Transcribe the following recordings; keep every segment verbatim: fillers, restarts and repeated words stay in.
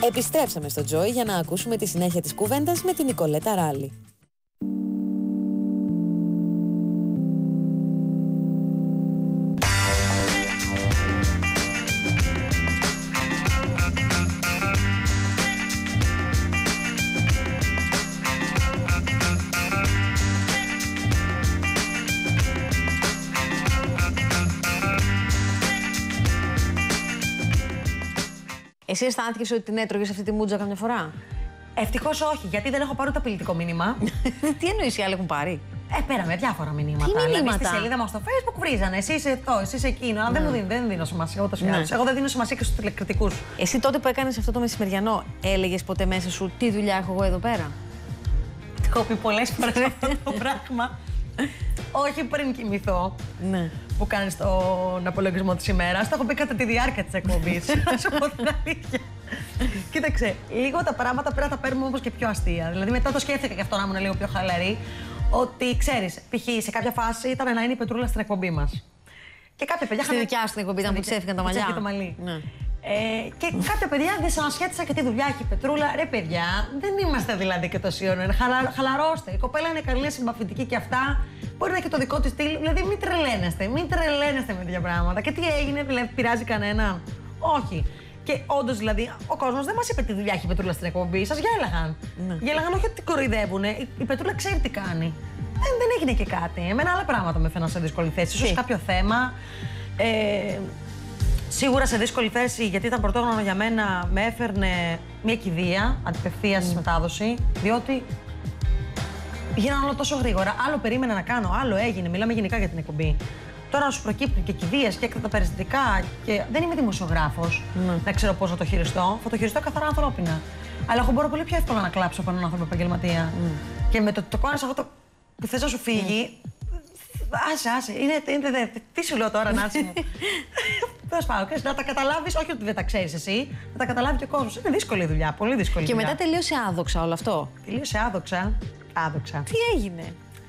Επιστρέψαμε στο Joy για να ακούσουμε τη συνέχεια της κουβέντας με την Νικολέτα Ράλη. Εσύ αισθάνθηκες ότι την έτρωγες αυτή τη μούτζα καμιά φορά? Ευτυχώς όχι, γιατί δεν έχω πάρει το απειλητικό μήνυμα. Τι εννοείς οι άλλοι έχουν πάρει? Ε, πέραμε διάφορα μηνύματα. Τι μηνύματα? Δηλαδή, στη σελίδα μας στο Facebook βρίζανε. Εσύ είσαι αυτό, εσύ είσαι εκείνο. Αλλά ναι. δεν μου δίνω, δεν δίνω σημασία ούτως ή ναι. άλλως. Εγώ δεν δίνω σημασία και στους τηλεκριτικούς. Εσύ τότε που έκανες αυτό το μεσημεριανό, έλεγες ποτέ μέσα σου τι δουλειά έχω εγώ εδώ πέρα? Έχω πει πολλές φορές αυτό το πράγμα. Όχι πριν κοιμηθώ. Ναι. Που κάνεις τον απολογισμό της ημέρας. Το έχω πει κατά τη διάρκεια της εκπομπής. Να σου πω την αλήθεια. Κοίταξε, λίγο τα πράγματα πρέπει να τα παίρνουμε όπως και πιο αστεία. Δηλαδή, μετά το σκέφτηκα και αυτό να ήμουν λίγο πιο χαλαρή. Ότι ξέρεις, π.χ. σε κάποια φάση ήταν να είναι η Πετρούλα στην εκπομπή μας. Και κάποια παιδιά. Στη δικιά σου την εκπομπή ήταν που της έφυγαν τα μαλλιά. Το μαλλί. Ναι. Ε, και κάποια παιδιά δεν σας ανασχέτησα και τι δουλειά έχει η Πετρούλα. Ρε παιδιά, δεν είμαστε δηλαδή και τόση ώρα. Χαλα, χαλαρώστε. Η κοπέλα είναι καλή, συμπαθητική και αυτά. Μπορεί να έχει το δικό της στυλ. Δηλαδή, μην τρελαίνεστε. Μην τρελαίνεστε με τέτοια πράγματα. Και τι έγινε, δηλαδή, πειράζει κανέναν? Όχι. Και όντως, δηλαδή, ο κόσμος δεν μας είπε τι δουλειά έχει η Πετρούλα στην εκπομπή. Σας γέλαγαν. Ναι. Γέλαγαν, όχι ότι την κοροϊδεύουν. Η, η Πετρούλα ξέρει τι κάνει. Δεν, δεν έγινε και κάτι. Εμένα άλλα πράγματα με φαίναν σε δύσκολη θέση. Ίσως κάποιο θέμα. Ε, Σίγουρα σε δύσκολη θέση, γιατί ήταν πρωτόγνωρο για μένα, με έφερνε μια κηδεία αντιπευθείας mm. μετάδοση, διότι γίνανε όλα τόσο γρήγορα. Άλλο περίμενα να κάνω, άλλο έγινε. Μιλάμε γενικά για την εκπομπή. Τώρα να σου προκύπτουν και κηδείες και έκτακτα περιστατικά. Και δεν είμαι δημοσιογράφος mm. να ξέρω πώς να το χειριστώ. Θα το χειριστώ καθαρά ανθρώπινα. Αλλά εγώ μπορώ πολύ πιο εύκολα να κλάψω από έναν άνθρωπο επαγγελματία. Mm. Και με το ότι το κάνεις αυτό το που θες να σου φύγει. Mm. Άσε, άσε. Είναι, είναι, είναι, τι σου λέω τώρα, Νάση μου. Τέλος πάντων, να τα καταλάβεις, όχι ότι δεν τα ξέρεις εσύ, να τα καταλάβει και ο κόσμος. Είναι δύσκολη δουλειά, πολύ δύσκολη και δουλειά. Και μετά τελείωσε άδοξα όλο αυτό. Τελείωσε άδοξα. Άδοξα. Τι έγινε?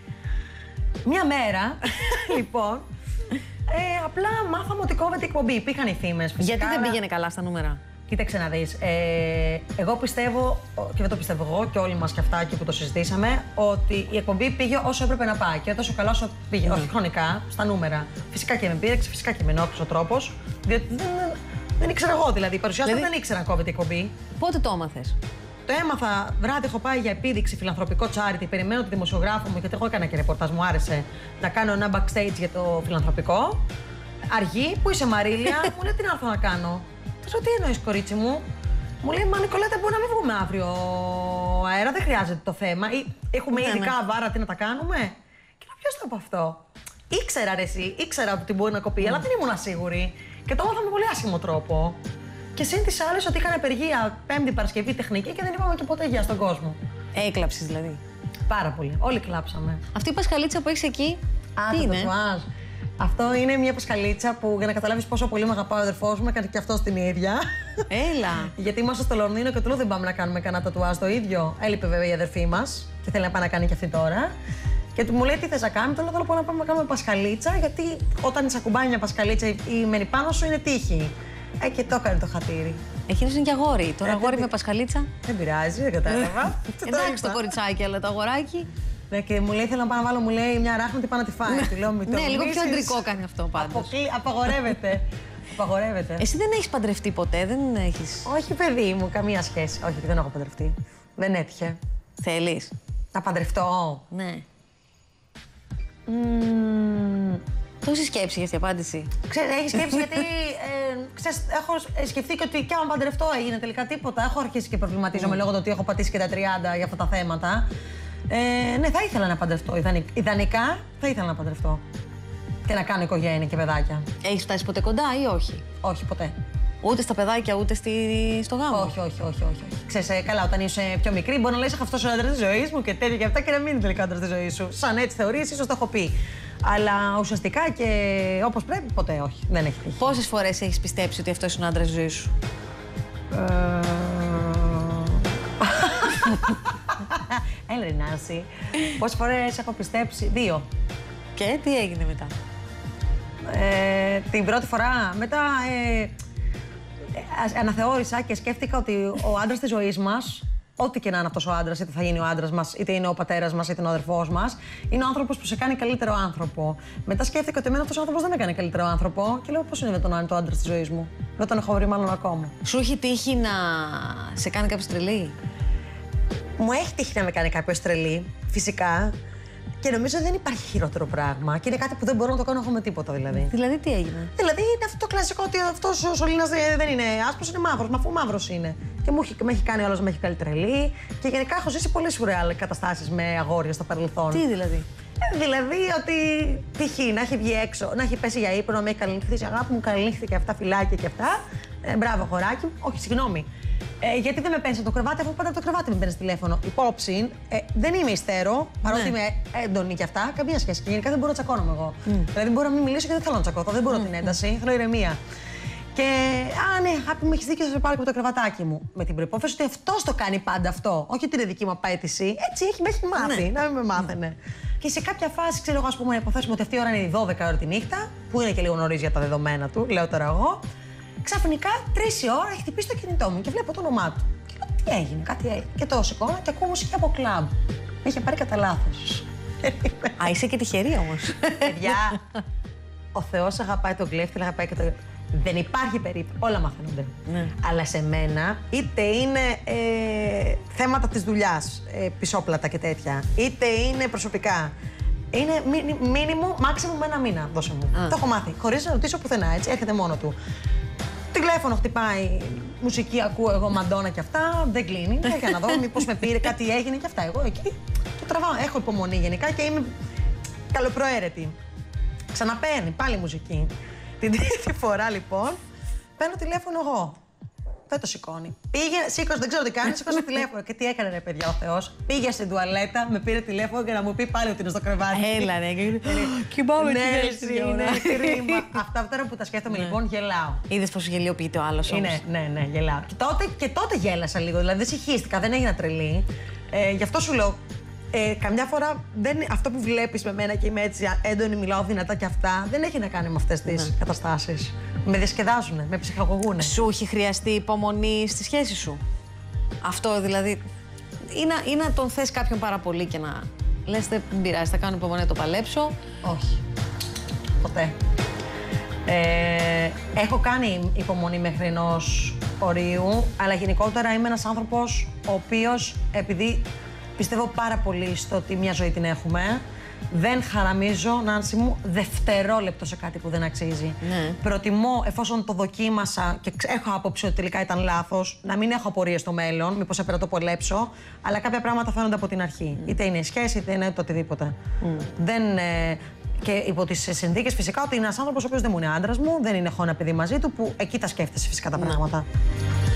Μια μέρα, λοιπόν, ε, απλά μάθαμε ότι κόβεται η εκπομπή. Υπήρχαν οι φήμες. Γιατί δεν πήγαινε καλά στα νούμερα? Κοίταξε να δεις. Ε, εγώ πιστεύω, και δεν το πιστεύω εγώ και όλοι μας και αυτά και που το συζητήσαμε, ότι η εκπομπή πήγε όσο έπρεπε να πάει και τόσο καλά όσο πήγε. Mm. Όχι χρονικά, στα νούμερα. Φυσικά και με πείραξε, φυσικά και με ενόχλησε ο τρόπος. Διότι δεν, δεν ήξερα εγώ δηλαδή. Οι παρουσιάστες δηλαδή, δεν ήξεραν κόβεται η εκπομπή. Πότε το έμαθες? Το έμαθα βράδυ, έχω πάει για επίδειξη φιλανθρωπικό charity. Περιμένω τη δημοσιογράφο μου, γιατί εγώ έκανα και ρεπορτάζ, μου άρεσε να κάνω ένα backstage για το φιλανθρωπικό. Αργή, πού είσαι Μαρίλια, μου λέει τι να έρθω να κάνω. Τι εννοείς, κορίτσι μου? Μου λέει, μα Νικολέτα, μπορεί να μην βγούμε αύριο αέρα, δεν χρειάζεται το θέμα. Ή έχουμε ναι, ειδικά ναι. βάρα, τι να τα κάνουμε. Και λέω, ποιος το από αυτό? Ήξερα, ρε εσύ, ήξερα ότι μπορεί να κοπεί, mm. αλλά δεν ήμουν σίγουρη. Και το έμαθα με πολύ άσχημο τρόπο. Και συν τις άλλες ότι είχαν απεργία Πέμπτη Παρασκευή τεχνική και δεν είπαμε και ποτέ γεια στον κόσμο. Έκλαψες δηλαδή? Πάρα πολύ. Όλοι κλάψαμε. Αυτή η πασχαλίτσα που έχεις εκεί, Α, τι είναι? Τατουάζ. Αυτό είναι μια πασχαλίτσα που, για να καταλάβεις πόσο πολύ με αγαπάει ο αδερφός μου, έκανε και αυτό την ίδια. Έλα. Γιατί είμαστε στο Λονδίνο και του λέω δεν πάμε να κάνουμε κανένα τατουάζ το ίδιο. Έλειπε βέβαια η αδερφή μας και θέλει να πάει να κάνει και αυτή τώρα. Και του μου λέει τι θες να κάνουμε, τώρα θέλω να πάμε να κάνουμε πασχαλίτσα, γιατί όταν σε ακουμπάει μια πασχαλίτσα ή μένει πάνω σου είναι τύχη. Ε, και το έκανε το χατήρι. Εκείνος είναι και αγόρι. Τώρα ε, αγόρι με πασχαλίτσα. Δεν πειράζει, δεν κατάλαβα. Εντάξει το κοριτσάκι, αλλά το αγοράκι. Ναι, και μου λέει: θέλω να πάω να βάλω, μου λέει μια ράχνη, τι πάω να τη φάει. Του λέω: ναι, λίγο πιο αντρικό κάνει αυτό πάντως. Αποκλεί, απαγορεύεται. Απαγορεύεται. Εσύ δεν έχεις παντρευτεί ποτέ, δεν έχεις? Όχι, παιδί μου, καμία σχέση. Όχι, δεν έχω παντρευτεί. Δεν έτυχε. Θέλεις να παντρευτώ? Ναι. Mm. Το έχεις σκέψει για αυτή την απάντηση? Ξέρεις, έχει σκέψει γιατί ε, ξέρεις, έχω σκεφτεί και ότι κι άμα παντρευτώ έγινε τελικά τίποτα. Έχω αρχίσει και προβληματίζομαι mm. λόγω του ότι έχω πατήσει και τα τριάντα για αυτά τα θέματα. Ε, ναι, θα ήθελα να παντρευτώ. Ιδανικά θα ήθελα να παντρευτώ. Και να κάνω οικογένεια και παιδάκια. Έχεις φτάσει ποτέ κοντά ή όχι? Όχι, ποτέ. Ούτε στα παιδάκια, ούτε στη... στο γάμο? Όχι, όχι, όχι, όχι. όχι. Ξέρεις, ε, καλά, όταν είσαι πιο μικρή, μπορεί να λες αυτός ο άντρας της ζωής μου και τέτοια και αυτά και να μην είναι τελικά άντρας της ζωής σου. Σαν έτσι θεωρείς, ίσως το έχω πει. Αλλά ουσιαστικά και όπως πρέπει, ποτέ όχι. Δεν έχει τύχει. Πόσες φορές έχεις πιστέψει ότι αυτός είναι ο άντρας της ζωής σου? Ε... Έλα ρε Νάση. Πόσες φορές έχω πιστέψει? Δύο. Και τι έγινε μετά? Ε, την πρώτη φορά, μετά... Ε, αναθεώρησα και σκέφτηκα ότι ο άντρας της ζωής μας, ό,τι και να είναι αυτός ο άντρας, είτε θα γίνει ο άντρας μας, είτε είναι ο πατέρας μας, είτε είναι ο αδερφός μας, είναι ο άνθρωπος που σε κάνει καλύτερο άνθρωπο. Μετά σκέφτηκα ότι εμένα αυτός ο άνθρωπος δεν με κάνει καλύτερο άνθρωπο και λέω πώς είναι με τον το άντρα της ζωής μου. Δεν τον έχω βρει μάλλον ακόμα. Σου έχει τύχει να σε κάνει κάποιος τρελή? Μου έχει τύχει να με κάνει κάποιος τρελή, φυσικά. Και νομίζω δεν υπάρχει χειρότερο πράγμα. Και είναι κάτι που δεν μπορώ να το κάνω εγώ με τίποτα δηλαδή. Δηλαδή τι έγινε? Δηλαδή είναι αυτό το κλασικό ότι αυτός ο σωλήνας δεν είναι άσπρος, είναι μαύρος. Μα αφού μαύρος είναι. Και μου έχει, με έχει κάνει όλος να με έχει κάνει τρελή. Και γενικά έχω ζήσει πολλές σουρεάλ καταστάσεις με αγόρια στο παρελθόν. Τι δηλαδή? Ε, δηλαδή ότι π.χ. να έχει βγει έξω, να έχει πέσει για ύπνο, να με έχει καληνυχθεί. Αγάπη μου, καληνύχθηκε αυτά, φυλάκια και αυτά. Ε, μπράβο, χωράκι μου. Όχι, συγγνώμη. Ε, γιατί δεν με παίρνει το κρεβάτι, αφού πάντα από το κρεβάτι με παίρνει τηλέφωνο. Υπόψη, ε, δεν είμαι υστέρο, παρότι ναι. είμαι έντονη και αυτά, καμία σχέση. Και γενικά δεν μπορώ να τσακώνομαι εγώ. Mm. Δηλαδή μπορώ να μην μιλήσω και δεν θέλω να τσακώθω, δεν μπορώ mm. την ένταση, θέλω ηρεμία. Και, α, ναι, αγάπη μου, έχει δίκιο, θα σε πάρω και με το κρεβατάκι μου. Με την προϋπόθεση ότι αυτό το κάνει πάντα αυτό. Όχι ότι είναι δική μου απέτηση. Έτσι έχει, με έχει μάθει, ναι. να μην με μάθαινε. Mm. Και σε κάποια φάση, ξέρω εγώ, α πούμε, υποθέσουμε ότι αυτή η ώρα είναι η δώδεκα ώρα τη νύχτα, που είναι και λίγο νωρίς για τα δεδομένα του, λέω τώρα εγώ. Ξαφνικά, τρεις η ώρα, έχει χτυπήσει το κινητό μου και βλέπω το όνομά του. Και λέω, τι έγινε, κάτι έγινε. Και το σηκώνω και ακούω μουσική από κλαμπ. Με είχε πάρει κατά λάθος. Α, είσαι και τυχερή όμως. Παιδιά, ο Θεός αγαπάει τον κλέφτη, αγαπάει και το. Δεν υπάρχει περίπτωση. Όλα μαθαίνονται. Ναι. Αλλά σε μένα, είτε είναι ε, θέματα της δουλειάς, ε, πισόπλατα και τέτοια, είτε είναι προσωπικά. Είναι μήνυμο, μάξιμου με ένα μήνα, δώσε μου. Α. Το έχω μάθει. Χωρίς να ρωτήσω πουθενά, έτσι, έρχεται μόνο του. Τηλέφωνο χτυπάει, μουσική ακούω εγώ, Μαντόνα και αυτά, δεν κλείνει. Για να δω μήπως με πήρε, κάτι έγινε και αυτά. Εγώ εκεί το τραβάω. Έχω υπομονή γενικά και είμαι καλοπροαίρετη. Ξαναπαίρνει πάλι μουσική. Την τρίτη φορά λοιπόν παίρνω τηλέφωνο εγώ. Δεν το σηκώνει. Πήγε, σήκωσε, δεν ξέρω τι κάνει, σήκωσε το τηλέφωνο. Και τι έκανε, ρε παιδιά, ο Θεός. Πήγε στην τουαλέτα, με πήρε τηλέφωνο για να μου πει πάλι ότι είναι στο κρεβάτι. Έλα, ρε. Κοιμάμαι ναι, είναι κρίμα. Αυτά τώρα που τα σκέφτομαι λοιπόν, γελάω. Είδες πόσο γελιοποιείται ο άλλος όμως. Ναι, ναι, ναι, γελάω. Και τότε, και τότε γέλασα λίγο, δηλαδή δεν συγχύστηκα, δεν έγινα τρελή. Ε, γι' αυτό σου λέω. Ε, καμιά φορά δεν, αυτό που βλέπεις με μένα και είμαι έτσι έντονη, μιλάω δυνατά και αυτά, δεν έχει να κάνει με αυτές τις ναι. καταστάσεις. Με διασκεδάζουνε, με ψυχαγωγούνε. Σου έχει χρειαστεί υπομονή στη σχέση σου? Αυτό δηλαδή, ή να, ή να τον θες κάποιον πάρα πολύ και να λες δεν πειράζει, θα κάνω υπομονή να το παλέψω? Όχι. Ποτέ. Ε, έχω κάνει υπομονή μέχρι ενός ορίου, αλλά γενικότερα είμαι ένας άνθρωπος ο οποίος, επειδή πιστεύω πάρα πολύ στο ότι μια ζωή την έχουμε, δεν χαραμίζω, Νάνση μου, δευτερόλεπτο σε κάτι που δεν αξίζει. Ναι. Προτιμώ, εφόσον το δοκίμασα και έχω άποψη ότι τελικά ήταν λάθος, να μην έχω απορίες στο μέλλον, μήπως έπρεπε να το πολέψω, αλλά κάποια πράγματα φαίνονται από την αρχή. Mm. Είτε είναι η σχέση, είτε είναι το οτιδήποτε. Mm. Δεν, ε, και υπό τις συνθήκες φυσικά ότι είναι ένας άνθρωπος ο οποίος δεν μου είναι άντρας μου, δεν είναι έχω ένα παιδί μαζί του, που εκεί τα σκέφτεσαι φυσικά τα mm. πράγματα.